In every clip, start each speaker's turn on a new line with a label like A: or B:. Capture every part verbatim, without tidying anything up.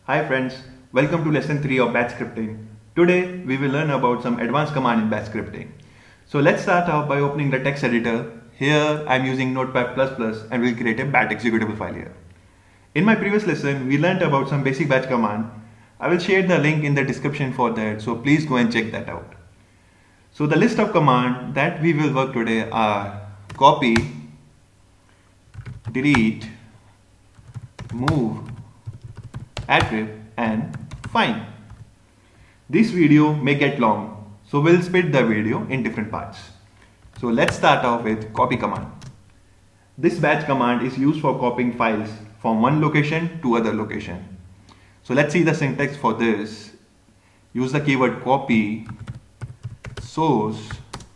A: Hi friends, welcome to lesson three of batch scripting. Today we will learn about some advanced command in batch scripting. So let's start off by opening the text editor. Here I am using Notepad plus plus and we'll create a bat executable file here. In my previous lesson we learned about some basic batch command. I will share the link in the description for that, so please go and check that out. So the list of commands that we will work today are copy, delete, move, attrib and find. This video may get long, so we'll split the video in different parts. So let's start off with copy command. This batch command is used for copying files from one location to other location. So let's see the syntax for this. Use the keyword copy, source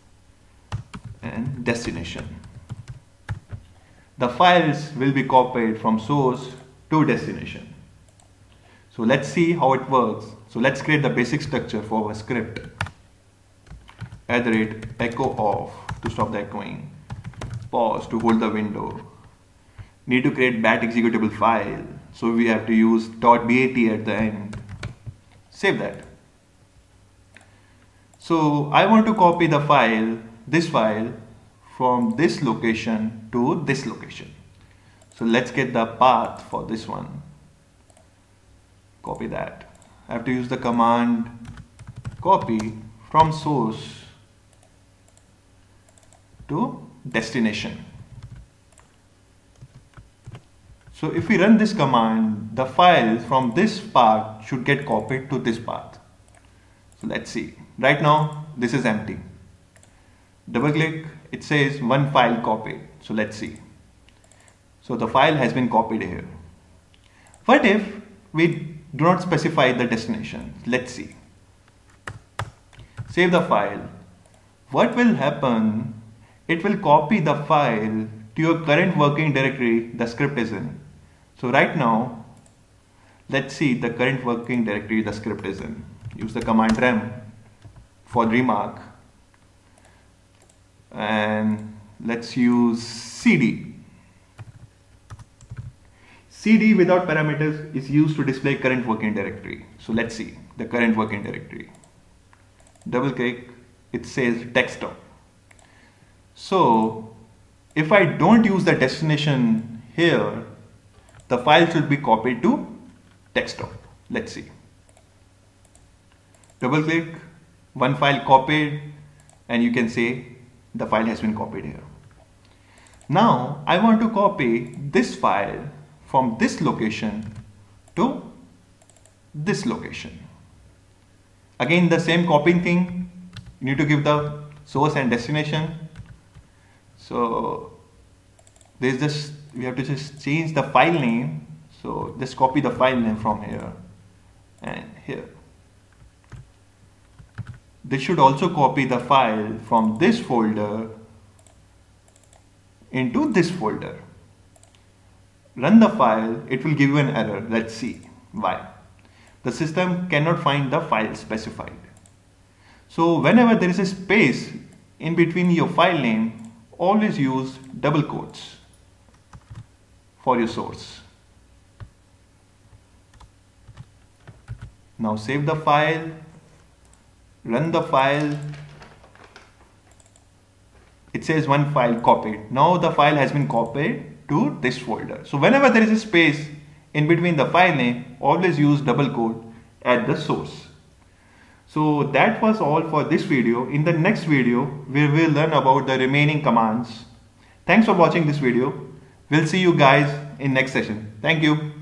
A: and destination. The files will be copied from source to destination. So let's see how it works. So let's create the basic structure for our script. At the rate echo off to stop the echoing. Pause to hold the window. Need to create bat executable file. So we have to use .bat at the end. Save that. So I want to copy the file, this file, from this location to this location. So let's get the path for this one. Copy that. I have to use the command copy from source to destination. So if we run this command, the file from this path should get copied to this path. So let's see. Right now this is empty. Double click, it says one file copied. So let's see. So the file has been copied here. What if we do not specify the destination? Let's see. Save the file. What will happen? It will copy the file to your current working directory the script is in. So right now, let's see the current working directory the script is in. Use the command rem for remark. And let's use cd. cd without parameters is used to display current working directory. So let's see the current working directory. Double click, it says desktop. So if I don't use the destination here, the file should be copied to desktop. Let's see. Double click, one file copied, and you can say the file has been copied here. Now I want to copy this file from this location to this location. Again the same copying thing, you need to give the source and destination. So there's just, we have to just change the file name. So just copy the file name from here and here. This should also copy the file from this folder into this folder. Run the file, it will give you an error. Let's see why. The system cannot find the file specified. So whenever there is a space in between your file name, always use double quotes for your source. Now save the file, run the file. It says one file copied. Now the file has been copied to this folder. So whenever there is a space in between the file name, always use double quote at the source. So that was all for this video. In the next video, we will learn about the remaining commands. Thanks for watching this video. We'll see you guys in next session. Thank you.